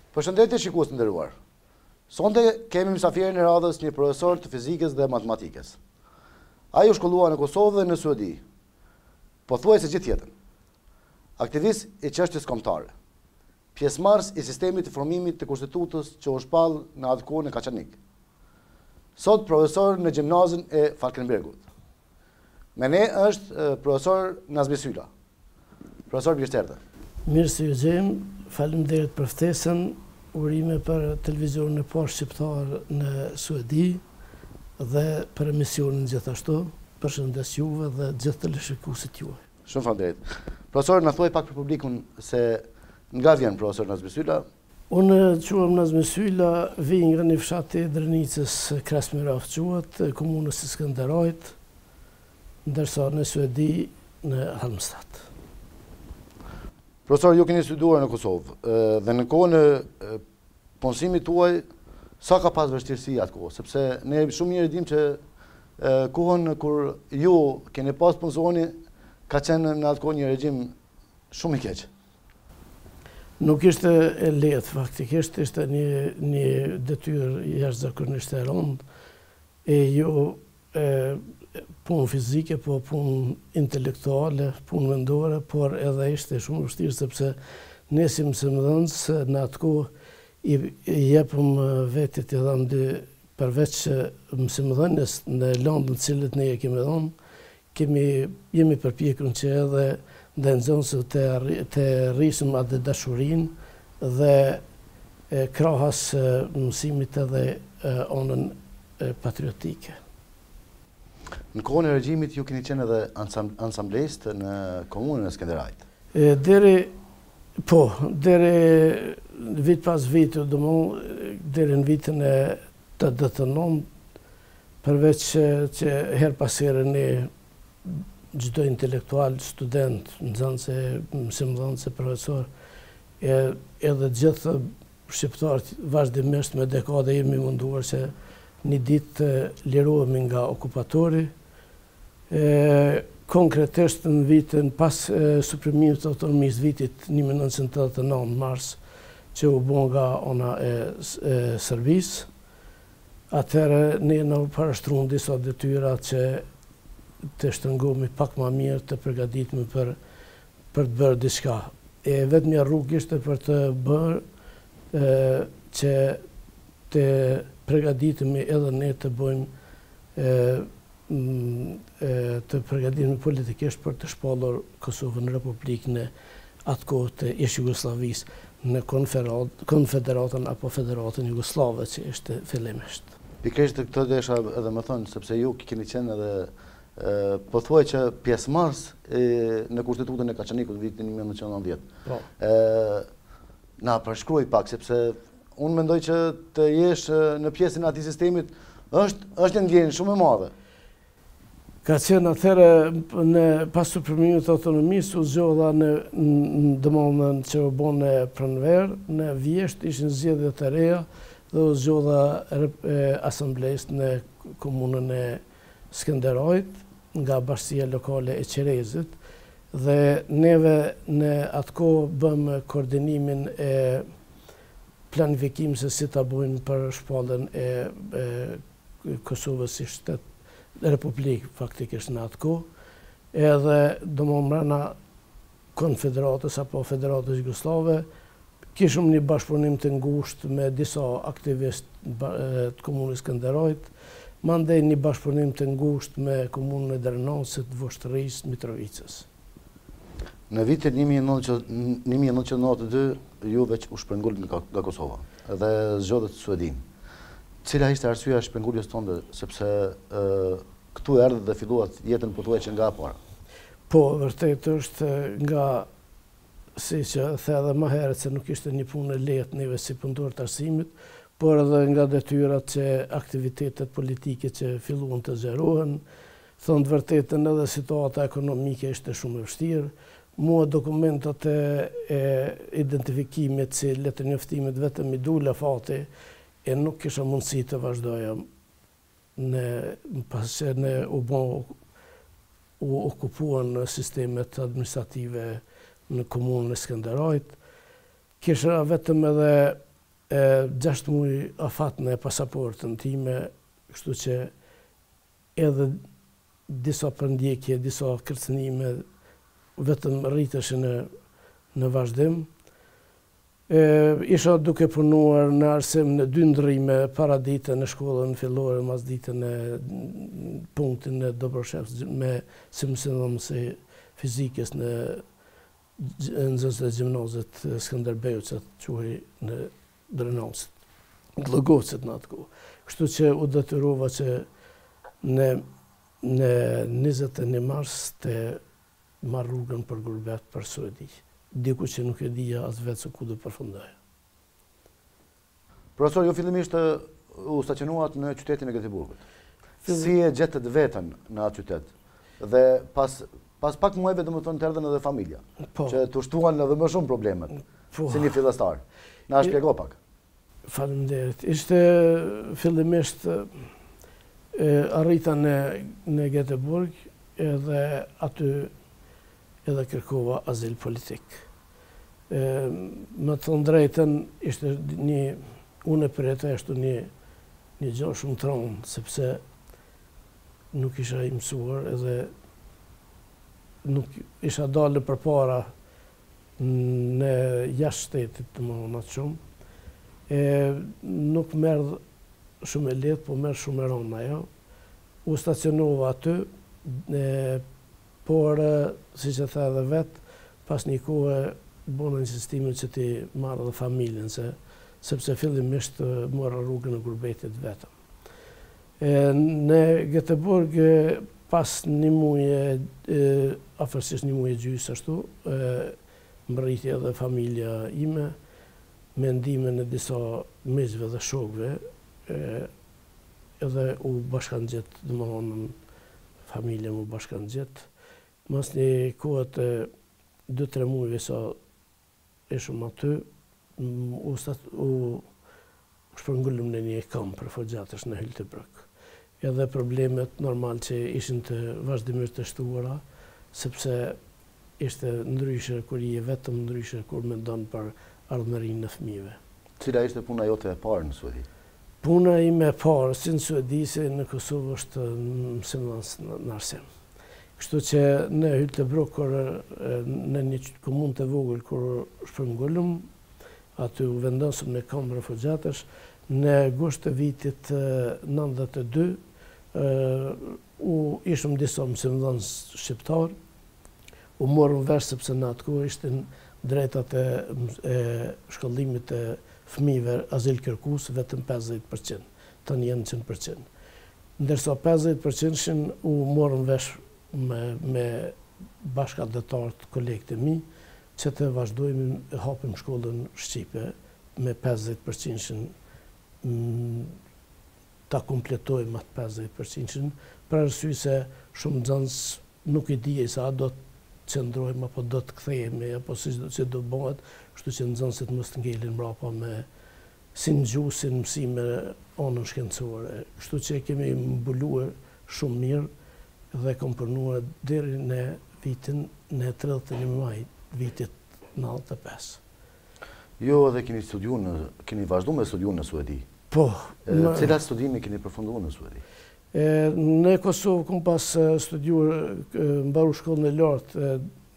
Përshëndetje shikues të nderuar. Sonte kemi mysafirën e radhës një profesor të fizikës dhe matematikës. Ai u shkollua në Kosovë dhe në Suedi. Pothuajse gjithë jetën. Aktivist i çështjes kombëtare. Pjesëmarrës i sistemit të formimit të kushtetutës që u shpall në atë kohë në Kaçanik. Sot profesor në gjimnazin e Falkenbergut. Me ne është profesor Nazmi Sylla. Profesor, mirë. Mirë se ju gjem, faleminderit për ftesën, urime për televizionin e parë shqiptar në Suedi dhe për emisionin gjithashtu, përshëndes juve dhe gjithë teleshikuesit juaj. Shumë faleminderit. Profesor, na thuaj pak për publikun se nga vjen profesor Nazmi Sylla? Unë quhem Nazmi Sylla, vij nga një fshat i Drenicës, Krasmirov quhet, komunës së Skënderajt, ndërsa në Suedi në Halmstad. Profesor, ju keni studuar në Kosovë dhe në kohën e punësimit tuaj sa ka pas vështirësi atë kohë, sepse ne shumë mirë dim që kohën kur ju keni pas punësoni ka qenë në atë kohë një regjim shumë i keq. Nuk ishte e lehtë faktikisht, ishte një detyrë jashtëzakonisht e rëndë e jo punë fizike, po punë intelektuale, punë mendore, por edhe ishte shumë vështirë sepse ne si mësimdhënës në atë kohë i jepëm vetit i dhëmë përveç mësimdhënës në landën cilët ne e kemi dhënë, jemi përpjekur që edhe dhe nëzënësë të rrisim atë dashurin dhe krahas mësimit edhe onën patriotike. Në kohën e regjimit ju keni qenë edhe ansamblest në komunën e Skënderajt. Deri vit pas vitu, deri në vitën e 89, përveç që her pas herë ne çdo intelektual, student, nxënëse, mësimdhënëse, profesor, edhe gjithë shqiptarët vazhdimisht me dekada jemi munduar që një ditë të lirohemi nga okupatori. Konkretisht në vitin pas suprimimit të autonomisë vitit 1989 mars, që u bë nga ona e Serbisë, atëherë ne na parashtruan disa detyra që të shtrëngohemi pak më mirë, të përgatitemi për të bërë diçka. Vetëm rrugë ishte për të bërë që të përgatitemi edhe ne të bëjmë të përgatitemi politikisht për të shpallur Kosovën në Republikën e atë kohë të ish-Jugosllavisë në Konfederatën apo Federatën Jugoslave që ishte fillimisht. Pikërisht këtë desha edhe më thonë, sepse ju keni qenë edhe po thuaj që pjesëmarrës në kushtetutën e Kaçanikut në vitin 1990. Na përshkruaj pak, sepse unë mendoj që të jesh në pjesën e atij sistemit është një ndjenjë shumë e madhe. Ka qenë atëherë pas suprimimit të autonomisë u zgjodha në domethënë që u bën në pranverë, në Vjesht ishin zgjedhje të reja dhe u zgjodha asamblesë në komunën e Skënderajt nga bashkësia lokale e Qerezit dhe neve në atë kohë bëm koordinimin e planifikimit se si ta bëjmë për shpalljen e Kosovës si shtet republikë faktikisht në atë kohë, edhe domosdoshmëna Konfederatës apo Federatës Jugoslave kishëm një bashkëpunim të ngushtë me disa aktivistë të komunës Skënderajt, mandej një bashkëpunim të ngushtë me komunën e Drenasit, Voshtërisë, Mitrovicës. Në vitin 1992 ju veç u shpërngulët nga Kosova dhe zgjodhët Suedin. Cila ishte arsyeja e shpërnguljes tonë, sepse këtu erdhët dhe filluat jetën pothuajse që nga para? Po, vërtet është nga, si që the edhe më herët, se nuk ishte një punë e lehtë neve si punëtor të arsimit, por edhe nga detyrat që aktivitetet politike që filluan të zgjerohen, thonë të vërtetën edhe situata ekonomike ishte shumë e vështirë. Mua dokumentat e identifikimit si letër njoftimit vetëm i dule fati e nuk kisha mundësi të vazhdoja pas që ne u okupuan sistemet administrative në komunën e Skënderajt. Kisha vetëm edhe 6 muaj afat në pasaportën time, kështu që edhe disa përndjekje, disa kërcënime vetëm rriteshin në vazhdim. Isha duke punuar në arsim në 2 ndrrime para dite në shkollën fillore, mas dite në punktin në Dobroshevsk me mësimdhënësi fizikës në nxënësit e gjimnazit Skënderbeu, që quhej në Drenovcit, Llogocit në atë kohë. Kështu që u detyrova që në 21 mars të marr rrugën për gurbet për Suedi. Diku që nuk e dija as vetë se ku do përfundoja. Profesor, ju fillimisht u stacionuat në qytetin e Göteborgut. Si e gjetët veten në atë qytet? Dhe pas pak muajve domethënë të erdhën edhe familja, që të shtuan edhe më shumë problemet, si një fillestar. Na shpjego pak. Faleminderit. Ishte fillimisht arrita në Göteborg edhe aty edhe kërkova azil politik. Më thënë drejtën, ishte unë e preteshtu një gjë shumë tronë, sepse nuk isha i mësuar edhe nuk isha dalë përpara në jashtë shtetit të më atë shumë. Nuk merë shumë e letë, po merë shumë e ronë ajo. U stacionova aty, por, si që tha edhe vetë, pas një kohë bënë insistimin që ti marrë dhe familjen, sepse fillimisht morë rrugën e gurbetit vetëm. Në Göteborg, pas një muaj, afërsisht një muaj gjysë ashtu, më rriti edhe familja ime, me ndimin e disa miqve dhe shokve, edhe u bashkan gjithë, dhe më honën, familja mu bashkan gjithë. Mas një kohët 2-3 muajve sa ishëm aty, u shpërngullëm në një kamp për refugjatësh në Hyltebruk. Edhe problemet normal që ishin të vazhdimisht të shtuara, sepse ishte ndryshe kur i e vetëm, ndryshe kur mendon për ardhmërinë në fëmijëve. Cila ishte puna jote e parë në Suedi? Puna ime e parë, si në Suedi, si në Kosovë, është mësimdhënës në arsim. Kështu që në Hyltebruk, në një komunë të vogël, kur shpërngullëm, aty u vendosëm në kamp refugjatësh, në gusht të vitit 92, ishëm disa mësimdhënës shqiptar, u morëm vesh sepse në atë kohë ishte drejtat e shkollimit e fëmijëve azil kërkues vetëm 50%, tani janë 100%. Ndërsa 50% u morëm vesh me bashkëdhetarët kolegët e mi, që të vazhdojmë hapim shkollën shqipe me 50% ta kompletojmë atë 50%, për arsye se shumë nxënës nuk i dije se a do të qëndrojmë apo do të kthehemi apo si do bëhet, kështu që nxënësit mos të ngelin mbrapa me si në gjuhë, si në mësime anën shkencore. Kështu që kemi mbuluar shumë mirë dhe kam punuar deri në vitin në 31 maj vitit 95. Jo, edhe keni vazhdu me studiun në Suedi? Po. Cilat studimi keni përfunduar në Suedi? Në Kosovë kom pas studiuar, mbaru shkollën e lartë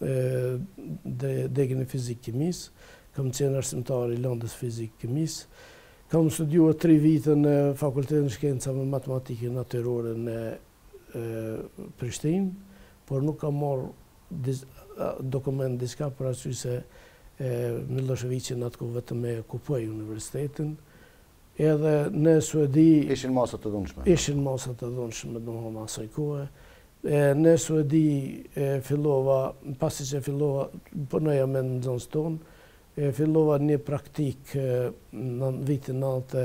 degën e fizikë-kimis, kam qenë arsimtar i landës fizikë-kimis, kam studiuar 3 vite në Fakultetin e Shkencave Matematike Natyrore në Prishtinë, por nuk kam marrë dokument diçka për arsye se Miloševići në atë kohë vetëm e okupoi universitetin. Edhe në Suedi ishin masat të dhunshme. Ishin masat të dhunshme domethënë asaj kohe. Në Suedi fillova, pasi që fillova punoja me nxënës tonë, fillova një praktik në vitin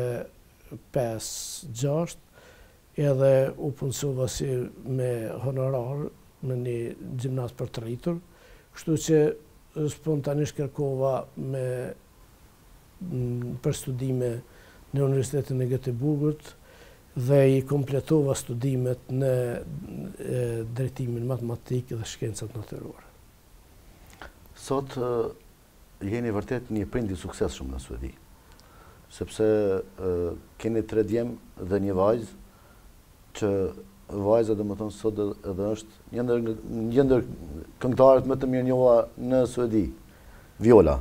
95-6, edhe u punësova si me honorar në një gjimnaz për të rritur, kështu që spontanisht kërkova për studime në Universitetin e Göteborgut dhe i kompletova studimet në drejtimin matematik dhe shkencat natyrore. Sot jeni vërtet një prind i suksesshëm në Suedi. sepse keni 3 djemë dhe një vajzë, që vajza dhe më thonë sot edhe është një ndër këngëtarët më të mirë njohura në Suedi, Viola.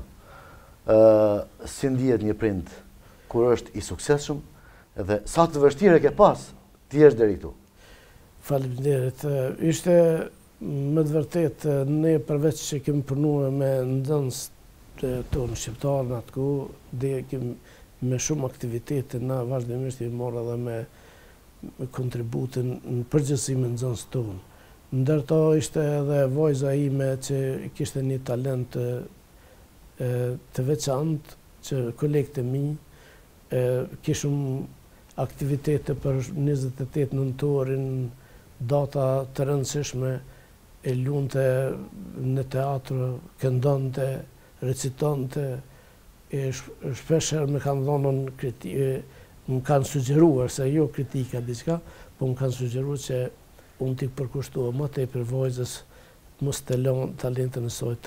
Si ndihet një prind kur është i suksesshëm dhe sa të vështirë ke pas ti jesh deri këtu? Faleminderit. Ishte më të vërtet, ne përveç që kemi punuar me nxënës tonë shqiptarë në atë kohë, dhe kemi me shumë aktivitete, na vazhdimisht i morë edhe me kontributin në përgjithësi me nxënës tonë. Ndërto ishte edhe vajza ime që kishte një talent të veçantë, që kolegët e mi kishëm aktivitete për 28 nëntorin, data të rëndësishme, e lunte në teatr, këndonte, recitonte, shpesher me kanë dhonën më kanë sugjeruar, se jo kritika diçka, po më kanë sugjeruar që unë t'i përkushtua më tej për vojzës, mos të lënë talentën e saj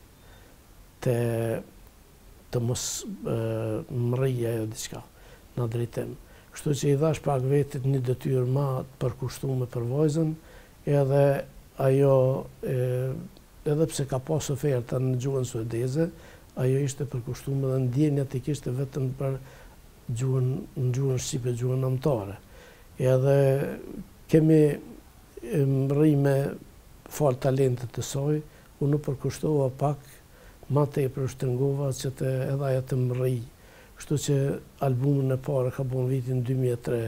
të mos mrije ajo diçka në drejtim. Kështu që i dhash pak vetit një detyrë ma të përkushtuar për vojzën, edhe ajo, edhe pse ka pas oferta në gjuhën suedeze, ajo ishte përkushtuar dhe ndjenjat i kishte vetëm për në gjuhën shqipe, gjuhën nëmtare. Edhe kemi mri me falë talentet të saj, unë përkushtova pak, ma tepër shtrëngova që edhe ajo të mri. Kështu që albumin e parë ka bën vitin 2003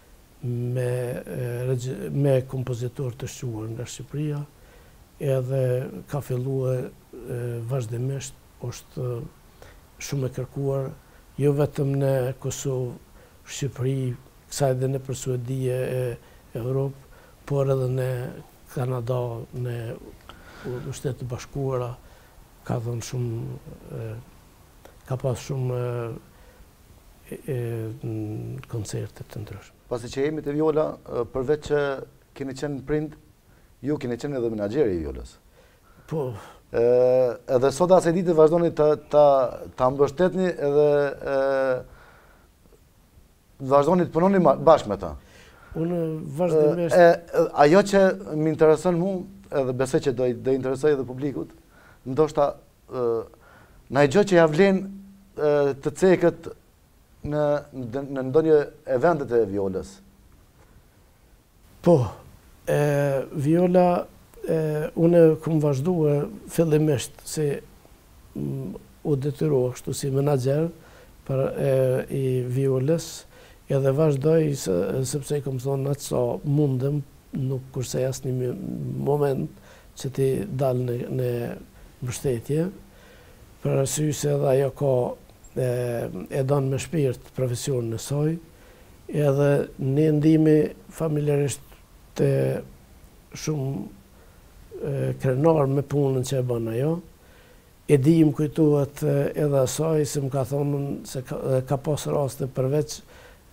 me kompozitor të shquar nga Shqipëria, edhe ka filluar vazhdimisht, është shumë e kërkuar, jo vetëm në Kosovë, Shqipëri, kësaj dhe në për Suedije e Europë, por edhe në Kanada, në Shtetet e Bashkuara, ka dhënë shumë, ka pas shumë koncerte të ndryshme. Pasi që jemi të Viola, përveç që keni qenë prind, ju keni qenë edhe menaxheri i Violës. Po. Edhe sot asaj dite vazhdoni ta mbështetni edhe vazhdoni të punoni bashkë me ta. Unë vazhdimisht... Ajo që më intereson mu, edhe besoj që do interesoj edhe publikut, ndoshta në gjë që ja vlen të cekët në ndonjë eventet e Violës. Po, Viola, unë kom vazhduar fillimisht se u detyroha kështu si menaxher i Violës, edhe vazhdoj sepse i kom thonë atë sa mundem, nuk kurse asnjë moment që ti dal në mbështetje, për arsye se edhe ajo ka e don me shpirt profesionin e saj, edhe ne ndihemi familjarisht të shumë krenar me punën që e bën ajo. E dim kujtohet edhe asaj se më ka thonë se ka pas raste përveç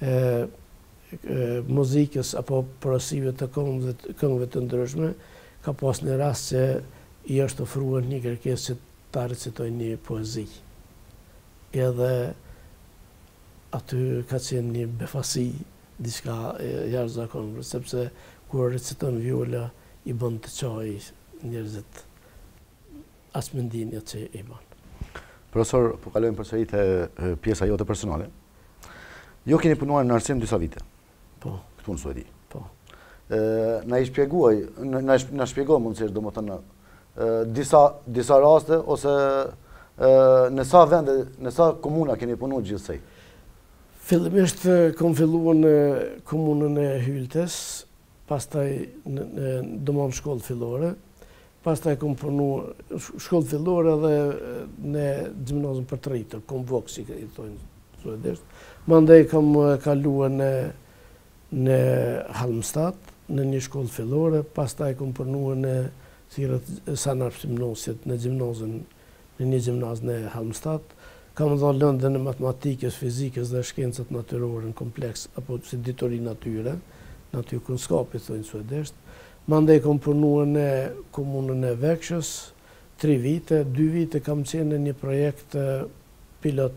muzikës apo porosive të këngëve të ndryshme, ka pas një rast që i është ofruar një kërkesë që ta recitoj një poezi. Edhe aty ka qenë një befasi, diçka jashtëzakonshme, sepse kur reciton Viola i bën të çaj njerëzit as mendinja që i bën. Profesor, po kalojmë përsëri te pjesa jote personale. Jo keni punuar në arsim disa vite. Po. Këtu në Suedi. Po. Na shpjegoj mundësisht domethënë disa raste ose në sa vende, në sa komuna keni punuar gjithsej? Fillimisht kom filluar në komunën e Hyltes, pastaj domon shkollë fillore, pastaj kom punuar shkollë fillore edhe në gjimnazin për të rritur, Konvok, si i thonë suedisht. Mandej kom kaluar në Halmstad, në një shkollë fillore, pastaj kom punuar në Sanarpsimnosit, në gjimnazin, në një gjimnaz në Halmstad. Kam dhënë lëndën në matematikës, fizikës dhe shkencat natyrore në kompleks, apo si ditori natyre, natyrkunskapi thonë suedisht. Mandej kom punuar në komunën e Vekshës, 3 vite, 2 vite kam qenë në një projekt pilot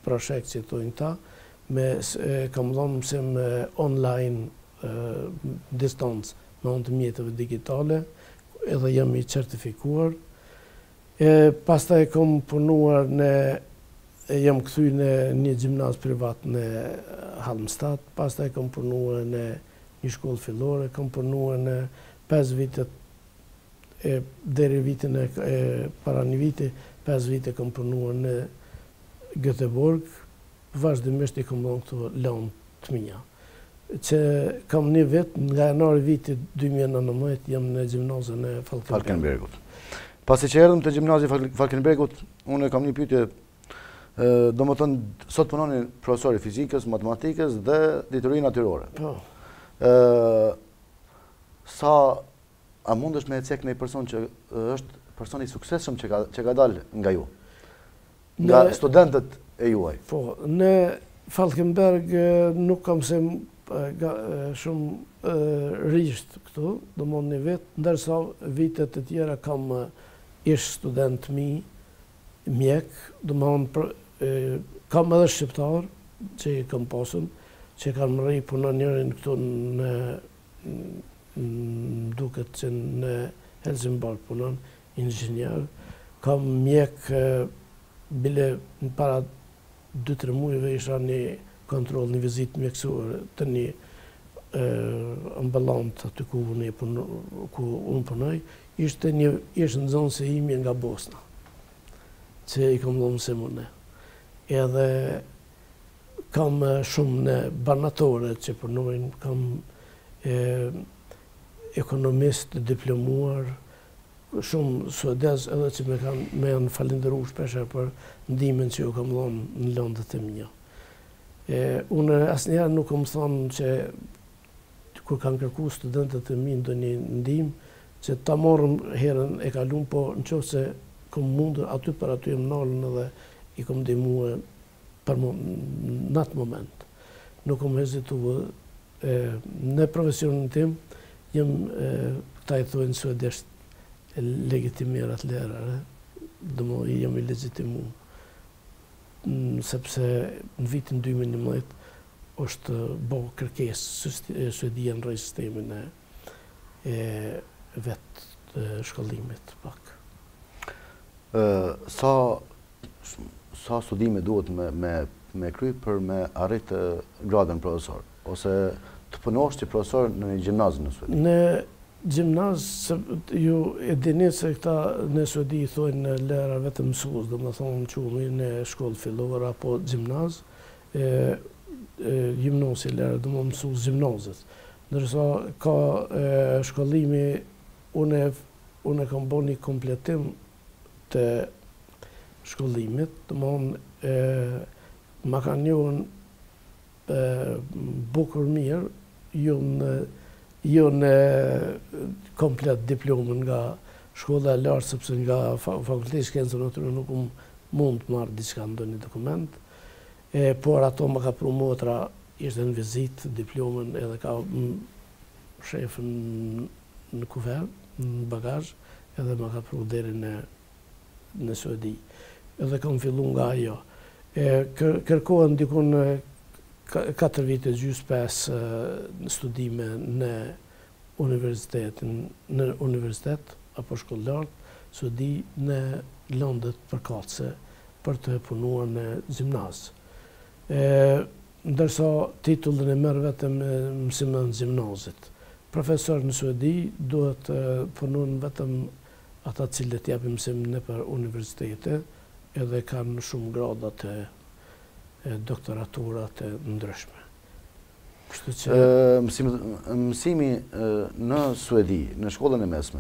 projekt që tojnë ta, kam dhënë mësim online distancë me anë të mjetëve digitale, edhe jam i certifikuar. Pastaj kam punuar jam kthy në një gjimnaz privat në Halmstad, pastaj kam punuar në një shkollë fillore, kam punuar në 5 vitet deri vitin para një viti, 5 vite kam punuar në Göteborg, vazhdimisht i kam dhënë këto lanë të mia. Që kam një vit, nga janari vitit 2019, jam në gjimnazën e Falkenbergut. Pasi që erdhëm të gjimnazi Falkenbergut, unë kam një pyetje, do më thënë, sot punoni profesori fizikës, matematikës dhe dituri natyrore. Po. A mundesh me cek një person që është person i suksesshëm që ka dalë nga ju? Nga studentët e juaj? Po, në Falkenberg nuk kam se shumë risht këtu, do më një vit, ndërsa vitet e tjera kam ish student mjek, do më kam edhe shqiptar që i kam pasën, që kanë më rri punon njërin këtu duket që në Helsingborg punon, inxhinier. Kam mjek bile në para 2-3 muajve isha një kontrol, një vizit mjekësore të një ambulant aty ku unë punoj, ishte në zonë se imi nga Bosna, që i kam dhënë se mune. Edhe kam shumë në banatore që punojnë, kam ekonomist diplomuar, shumë suedez edhe që me janë falenderu shpesher për ndihmën që ju kam dhënë në lëndët e mia. Unë asnjëherë nuk kam thonë që kur kanë kërku studentët e mi ndonjë ndihmë, që ta morëm herën e kaluam, po nëse kam mundur aty për aty më nalën edhe i kam ndihmuar për në atë moment. Nuk kam hezituar. Në profesionin tim jam këta i thojnë suedisht legitimerat lërare, dhe më jam i legitimu, sepse në vitin 2011 është bo kërkes Suedia në rrej sistemin e vetë të shkollimit pak. Sa studime duhet me kry për me arrit gradën profesor, ose të punosh si profesor në një gjimnazë në Suedi? Në gjimnaz, ju e dini se këta në Suedi i thojnë në lera vetëm mësues, do më thonë qumi në shkollë fillore apo gjimnaz, gjimnosi lera, do më mësues gjimnazët. Ndërsa ka shkollimi, unë kam bo një kompletim të shkollimit, do më ma ka njohën bukur mirë, jo në komplet diplomën nga shkolla e lartë, sepse nga Fakulteti Shkencave Natyrore nuk mund të marrë diçka në ndonjë dokument, por ato më ka pru motra, ishte në vizit, diplomën edhe ka shefën në kuvert, në bagazh, edhe më ka pru deri në Suedi. Edhe kam fillu nga ajo. Kërkohen dikun 4 vite gjys 5 studime në universitet apo shkollë lartë, Suedi në lëndët përkatëse për të punuar në gjimnaz. Ndërsa titullin e merr vetëm mësimën në gjimnazit. Profesor në Suedi duhet punon vetëm ata cilët japin mësim nëpër universitete, edhe kanë shumë grada të doktoratura të ndryshme. Mësimi në Suedi, në shkollën e mesme,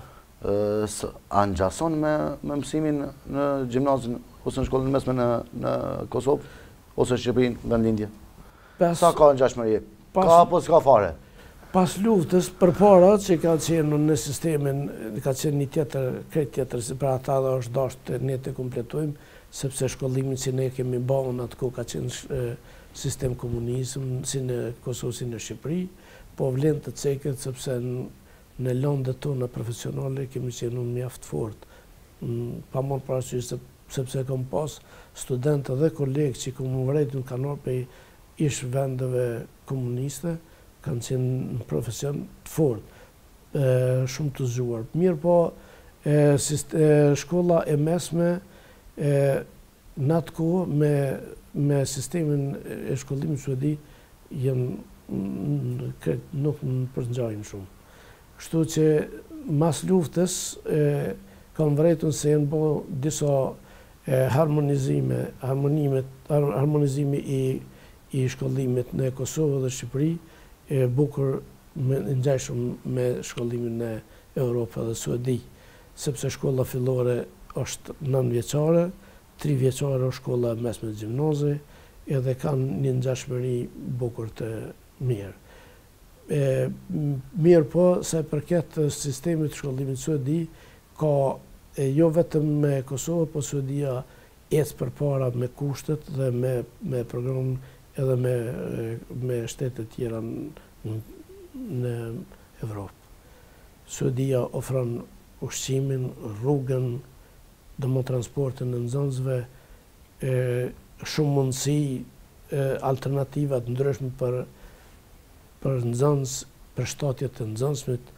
a ngjason me mësimin në gjimnazin ose në shkollën e mesme në Kosovë ose Shqipërinë, vendlindje? Sa ka ngjashmëri? Ka apo s'ka fare? Pas luftës, përpara që ka qenë në sistemin, ka qenë një krejt tjetër, si pra ata dhe është dashtë të ne të kompletojmë, sepse shkollimin që ne kemi bënë atë ko ka qenë sistem komunizm, si në Kosovë, si në Shqipëri, po vlen të ceket, sepse në lëndët tona profesionale kemi qenë mjaft fort. Pa mund parasysh se sepse kam pas studentë dhe kolegë që kanë vërejtën kanë prej ish vendeve komuniste, kanë qenë në profesion të fortë, shumë të zgjuar. Mirë po, shkolla e mesme në atë kohë me sistemin e shkollimit suedi nuk në përngjajnë shumë. Kështu që mas luftës kam vërejtën se janë bo disa harmonizimi i shkollimit në Kosovë dhe Shqipëri, bukur ngjajshëm me shkollimin në Europë dhe Suedi, sepse shkolla fillore është 9 vjeçare, 3 vjeçare është shkolla mesme gjimnazi, edhe kanë një ngjashmëri bukur të mirë. Mirë po, se përket sistemit të shkollimit suedi, ka jo vetëm me Kosovë, po Suedia ecë përpara me kushtet dhe me program edhe me shtetet tjera në Evropë. Suedia ofron ushqimin, rrugën, dhe transportin në nxënësve, shumë mundësi, alternativat ndryshme për nxënës, për shtatjet të nxënësmit.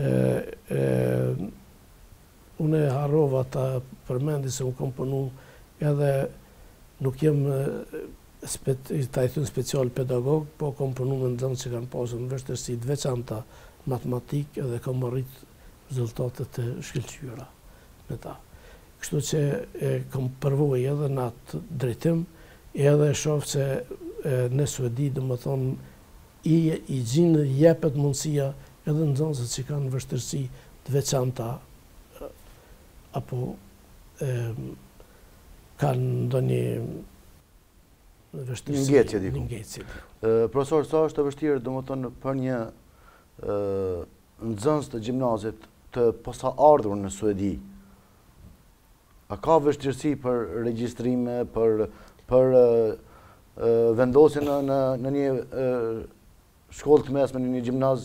Unë harrova ta përmendi se unë kam punu edhe nuk jem ta i thënë special pedagog, po kam punu me nxënës që kanë pasur në vështirësi të veçanta matematik edhe kam arrit rezultatet të shkëlqyera me ta. Kështu që kam përvoj edhe në atë drejtim, edhe shoh se në Suedi, dhe më thonë, i gjinë jepet mundësia edhe nxënësët që kanë vështirësi të veçanta, apo kanë ndonjë vështirësi. Ngecje. Profesor, sa është e vështirë, dhe më thonë, për një nxënës të gjimnazit të posa ardhur në Suedi? A ka vështirësi për regjistrime, për vendosje në një shkollë të mesme, në një gjimnaz?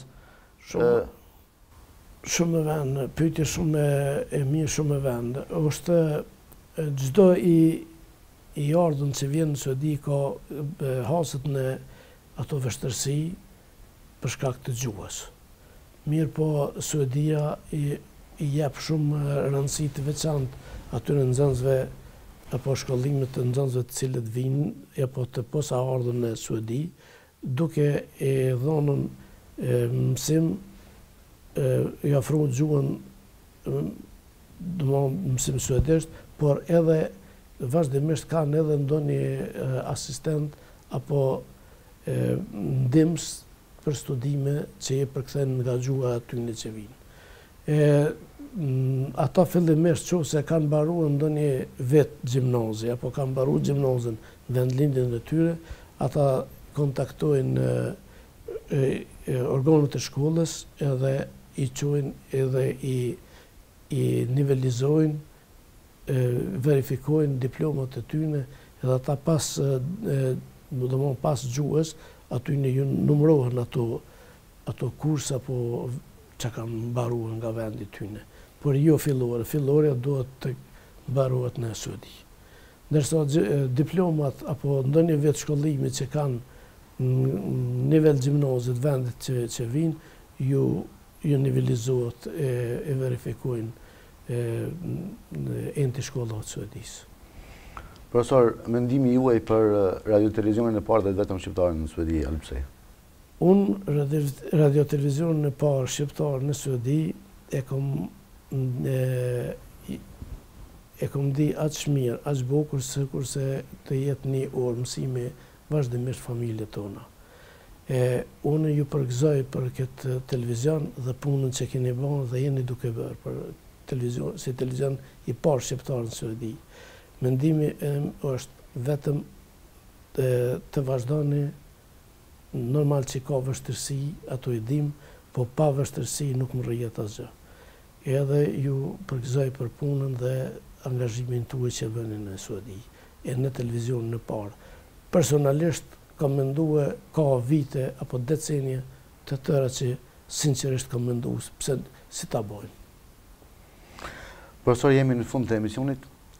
Shumë e vend, pyetje shumë e mirë, shumë e vend. Është çdo i ardhur që vjen në Suedi ka haset në ato vështirësi për shkak të gjuhës. Mirë po, Suedia i jep shumë rëndësi të veçantë atyre nxënësve apo shkollimit të nxënësve të cilët vinë apo të posa ardhur në Suedi, duke e dhënën mësim, i ofruar gjuhën, mësim suedisht, por edhe vazhdimisht kanë edhe ndonjë asistent apo ndihmës për studime që i përkthen nga gjuha atyre që vinë. Ata fillimisht që se kanë mbaruar ndonjë vetë gjimnazi, apo kanë mbaruar gjimnazin në vendlindjen e tyre, ata kontaktojnë organet e shkollës edhe i quajnë edhe i nivelizojnë, verifikojnë diplomat e tyre, edhe ata pas gjuhës, aty ju numërohen ato kursa apo që kanë mbaruar nga vendi tyne. Por jo fillore. Fillore duhet të mbarohet në Suedi. Ndërsa diplomat apo ndonjë vetë shkollimi që kanë në nivel gjimnazit vendit që vinë, ju nivelizohet e verifikojnë enti shkollat Suedisë. Profesor, mendimi juaj për radio-televizionin e parë dhe vetëm shqiptarën në Suedi, pse? Unë radio-televizionin e parë shqiptarë në Suedi e kom di aq mirë, aq bukur se kurse të jetë një orë mësimi vazhdimisht familje tona. Unë ju përgëzoj për këtë televizion dhe punën që keni bërë dhe jeni duke bërë për televizion, si televizion i parë shqiptarë në Suedi. Mendimi është vetëm të vazhdoni, normal që ka vështirësi, ato i dim, po pa vështirësi nuk më rrjet asgjë. Edhe ju përgëzoj për punën dhe angazhimin tuaj që bëni në Suedi, e në televizion në parë. Personalisht kam menduar ka vite apo decenje të tëra që sinqerisht kam menduar pse si ta bojnë. Profesor, jemi në fund të emisionit.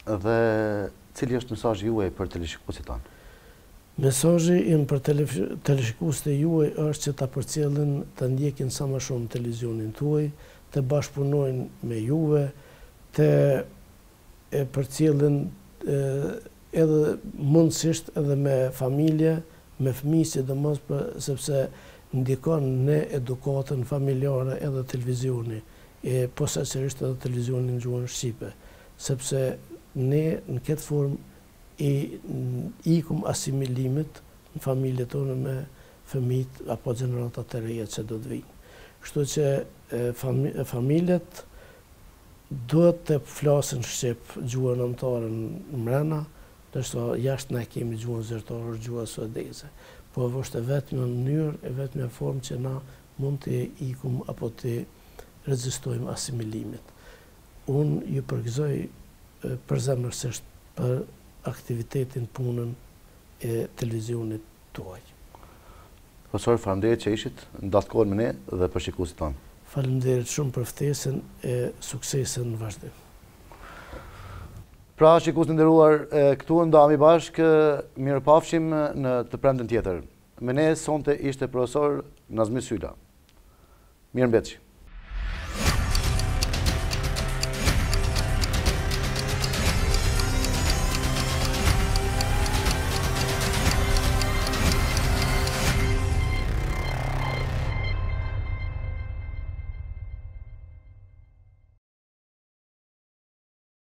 Dhe cili është mesazhi juaj për teleshikuesit tanë? Mesazhi im për teleshikuesit e juaj është që ta përcjellin të ndjekin sa më shumë televizionin tuaj, të bashkëpunojnë me juve, të përcjellin edhe mundësisht edhe me familje, me fëmijë sidomos, sepse ndikon në edukatën familjare edhe televizioni, posaçërisht edhe televizioni në gjuhën shqipe, sepse ne në këtë formë ikum asimilimit në familjet tonë me fëmijët apo gjeneratat të reja që do të vinë. Kështu që familjet duhet të flasin shqip gjuhën nëmtare në mrena, ndërsa jashtë ne kemi gjuhën zyrtare, gjuhën suedeze. Po është vetëm në mënyrë, e vetëm në formë që na mund të ikum apo të rezistojmë asimilimit. Unë ju përgëzoj përzemërsisht për aktivitetin, punën e televizionit tuaj. Profesor, faleminderit që ishit në datkon me ne dhe për shikuesit tanë. Faleminderit shumë për ftesën e suksesin në vazhdim. Pra, shikues të nderuar, këtu ndahemi bashkë, mirëpafshim në të premten tjetër. Me ne sonte ishte profesor Nazmi Sylla. Mirëmbëngjes.